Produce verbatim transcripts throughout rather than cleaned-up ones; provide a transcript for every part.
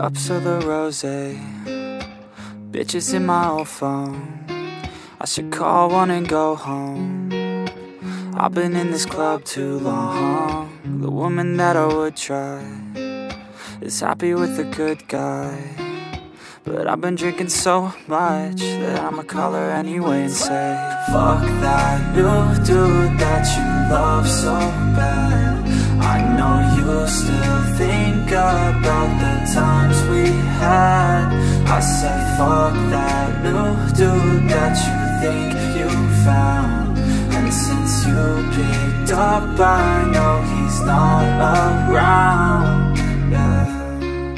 Cups of the rosé, bitches in my old phone. I should call one and go home. I've been in this club too long. The woman that I would try is happy with a good guy, but I've been drinking so much that I'ma call her anyway and say, fuck that new dude that you love so bad. I know you still think about the times we had. I said fuck that new dude that you think you found. And since you picked up, I know he's not around, yeah.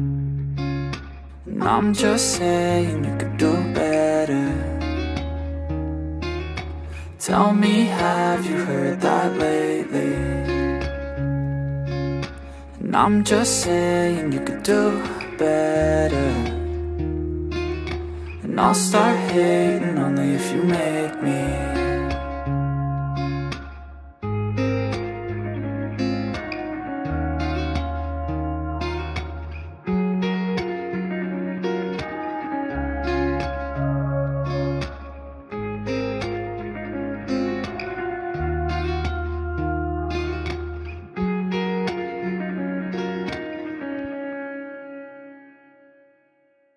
And I'm just saying you could do better. Tell me, have you heard that lately? And I'm just saying you could do better. And I'll start hating only if you make me.